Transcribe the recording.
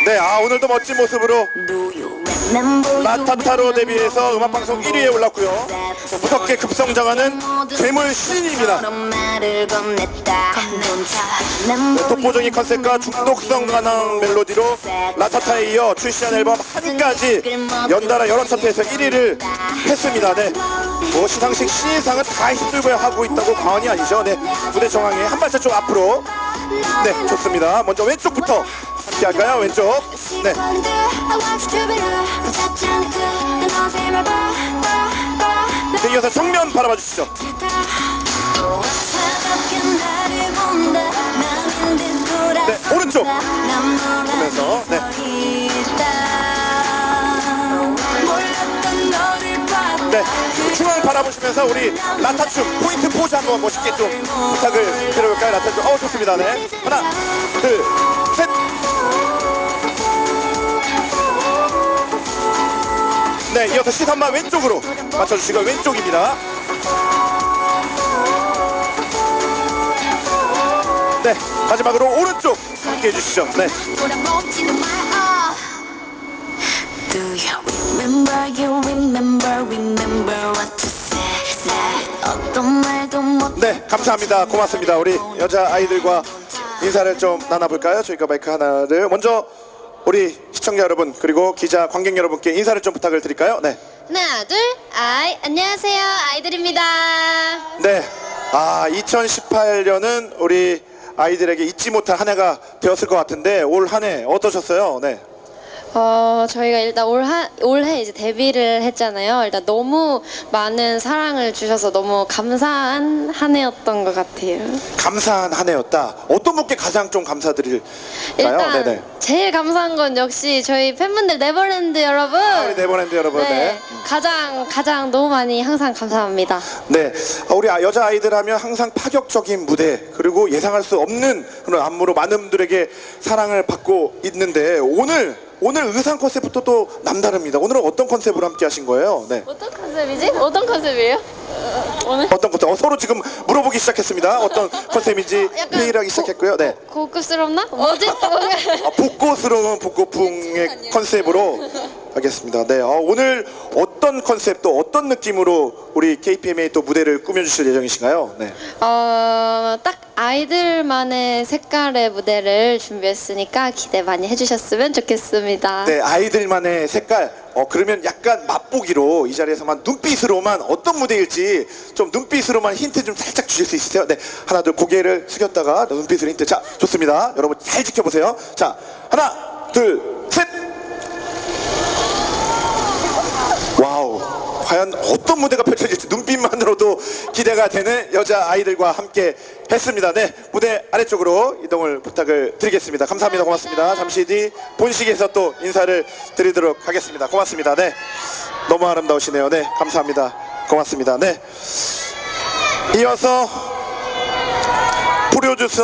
네, 오늘도 멋진 모습으로 라타타로 데뷔해서 음악방송 1위에 올랐고요. 무섭게 급성장하는 괴물 신인입니다. 네, 독보적인 컨셉과 중독성 강한 멜로디로 라타타에 이어 출시한 앨범 한까지 연달아 여러 차트에서 1위를 했습니다. 네, 뭐 시상식 신인상은 다 힘들고 하고 있다고 과언이 아니죠. 네, 무대 정황에 한 발짝 좀 앞으로. 네, 좋습니다. 먼저 왼쪽부터 함께 할까요? 왼쪽. 네. 네, 이어서 정면 바라봐 주시죠. 네, 오른쪽 보면서 네. 네, 중앙 바라보시면서 우리 라타춤 포인트 포즈 한번 멋있게 좀 부탁을 드려볼까요? 라타춤. 좋습니다. 네, 하나, 둘, 셋. 네, 이어서 시선만 왼쪽으로 맞춰주시고 왼쪽입니다. 네, 마지막으로 오른쪽 함께 해주시죠. 네. 네, 감사합니다. 고맙습니다. 우리 여자 아이들과 인사를 좀 나눠볼까요? 저희가 마이크 하나를 먼저 우리 시청자 여러분 그리고 기자 관객 여러분께 인사를 좀 부탁을 드릴까요? 네. 하나 둘 안녕하세요 아이들입니다. 네, 2018년은 우리 아이들에게 잊지 못할 한 해가 되었을 것 같은데 올 한 해 어떠셨어요? 네. 저희가 일단 올해 이제 데뷔를 했잖아요. 일단 너무 많은 사랑을 주셔서 너무 감사한 한 해였던 것 같아요. 감사한 한 해였다. 어떤 분께 가장 좀 감사드릴까요? 일단 네네. 제일 감사한 건 역시 저희 팬분들 네버랜드 여러분. 우리 네버랜드 여러분. 네. 네. 가장 너무 많이 항상 감사합니다. 네, 우리 여자 아이들 하면 항상 파격적인 무대 그리고 예상할 수 없는 그런 안무로 많은 분들에게 사랑을 받고 있는데 오늘 의상 컨셉부터 또 남다릅니다. 오늘은 어떤 컨셉으로 함께 하신 거예요? 네. 어떤 컨셉이지? 어떤 컨셉이에요? 오늘? 어떤 컨셉? 서로 지금 물어보기 시작했습니다. 어떤 컨셉인지 회의를 하기 시작했고요. 네. 고급스럽나? 뭐지? 복고스러운 복고풍의 컨셉으로 하겠습니다. 네. 오늘 어떤 컨셉 또 어떤 느낌으로 우리 KPMA 또 무대를 꾸며주실 예정이신가요? 네. 딱 아이들만의 색깔의 무대를 준비했으니까 기대 많이 해주셨으면 좋겠습니다. 네, 아이들만의 색깔. 그러면 약간 맛보기로 이 자리에서만 눈빛으로만 어떤 무대일지 좀 눈빛으로만 힌트 좀 살짝 주실 수 있으세요? 네, 하나 둘 고개를 숙였다가 눈빛으로 힌트. 자, 좋습니다. 여러분 잘 지켜보세요. 자, 하나 둘 셋. 와우, 과연 어떤 무대가 펼쳐질지 눈빛만으로도 기대가 되는 여자 아이들과 함께 했습니다. 네, 무대 아래쪽으로 이동을 부탁을 드리겠습니다. 감사합니다. 고맙습니다. 잠시 뒤 본식에서 또 인사를 드리도록 하겠습니다. 고맙습니다. 네, 너무 아름다우시네요. 네, 감사합니다. 고맙습니다. 네, 이어서 프로듀서